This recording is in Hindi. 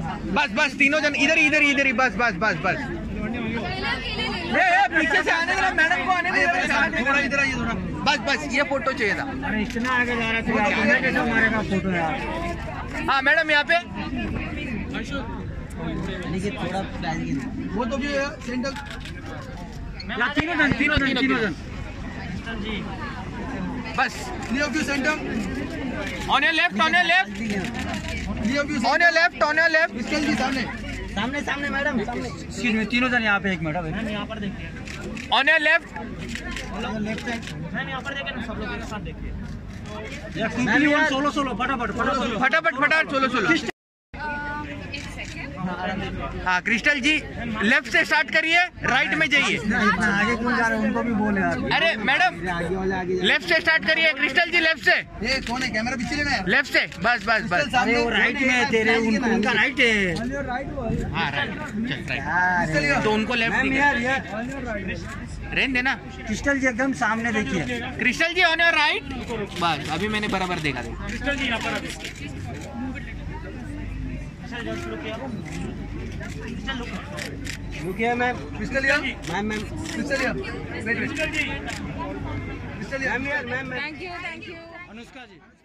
बस बस तीनों जन इधर इधर इधर ही बस बस बस बस। ये पीछे से आने दो मैडम को, आने दो थोड़ा इधर आइए थोड़ा। बस बस ये फोटो चाहिए था। अरे इतना आगे जा रहा था, कैसे मारेगा फोटो यार। हाँ मैडम यहाँ पे थोड़ा वो तो भी सेंटर तीनों जन बस। Leo view centre on your left, on your left, Leo view on your left, on your left. Crystal ji सामने सामने सामने मैडम सामने। तीनों जन यहाँ पे, एक मैडम यहाँ पर देखिए, on your left left side यहाँ पर देखिए ना, सब लोग एक साथ देखिए। सोलो सोलो फटाफट फटाफट फटाफट सोलो सोलो। हाँ क्रिस्टल जी लेफ्ट से स्टार्ट करिए, राइट में जाइए। आगे कौन जा रहे हैं उनको भी बोले यार। अरे मैडम लेफ्ट से स्टार्ट करिए, क्रिस्टल जी लेफ्ट से। ये कौन है, कैमरा पीछे लेना है, लेफ्ट से बस बस बस। अरे वो राइट में है तेरे, उनका राइट है। हाँ राइट, तो उनको लेफ्ट रेन देना। क्रिस्टल जी एकदम सामने देखिए, Crystal ji on your right. बस अभी मैंने बराबर देखा था। क्रिस्टल जी यहाँ पर रुकिए ma'am. Crystal ma'am Crystal wait wait Crystal ji Crystal ma'am. Thank you. Anushka ji.